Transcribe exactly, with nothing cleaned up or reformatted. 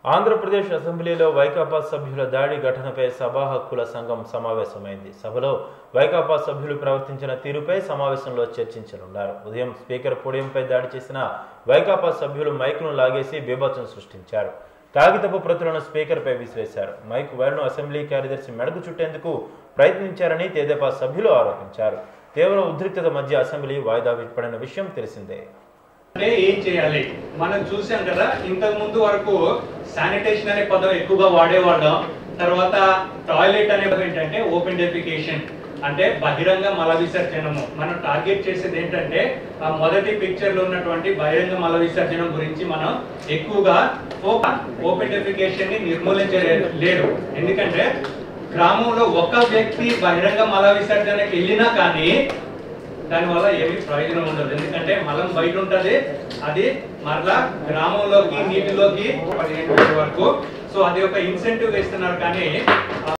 ఆంధ్రప్రదేశ్ అసెంబ్లీలో వైకాపా సభ్యుల దాడి ఘటనపై సభా హక్కుల సంఘం సమావేశమైంది. సభలో వైకాపా సభ్యులు ప్రవర్తించిన తీరుపై సమావేశంలో చర్చించనున్నారు. ఉదయం స్పీకర్ పోడియంపై దాడి చేసిన వైకాపా సభ్యులు మైక్ను లాగేసి బీభత్సం సృష్టించారు. కాగితపు ప్రతులను స్పీకర్పై విసిరేశారు. మైక్ వైర్ను అసెంబ్లీ కార్యదర్శి మెడకు చుట్టేందుకు ప్రయత్నించారని తెదేపా సభ్యులు ఆరోపించారు. తీవ్ర ఉద్రిక్తత మధ్య అసెంబ్లీ వాయిదా పడిన విషయం తెలిసిందే. అంటే ఏం చేయాలి మనం చూసాం కదా, ఇంతకు ముందు వరకు శానిటేషన్ అనే పదం ఎక్కువగా వాడేవాళ్ళం. తర్వాత టాయిలెట్ అనే పదం ఏంటంటే ఓపెన్ డెఫికేషన్, అంటే బహిరంగ మల విసర్జనము. మనం టార్గెట్ చేసేది ఏంటంటే ఆ మొదటి పిక్చర్ లో ఉన్నటువంటి బహిరంగ మల విసర్జనం గురించి మనం ఎక్కువగా ఓపెన్ డెఫికేషన్ ని నిర్మూలించలేరు. ఎందుకంటే గ్రామంలో ఒక వ్యక్తి బహిరంగ మల విసర్జనకి వెళ్ళినా కానీ దానివల్ల ఏమి ప్రయోజనం ఉండదు. ఎందుకంటే మలం బయట ఉంటది, అది మరలా గ్రామంలోకి నీటిలోకి పదిహేను వరకు. సో అది ఒక ఇన్సెంటివ్ వేస్తున్నారు కానీ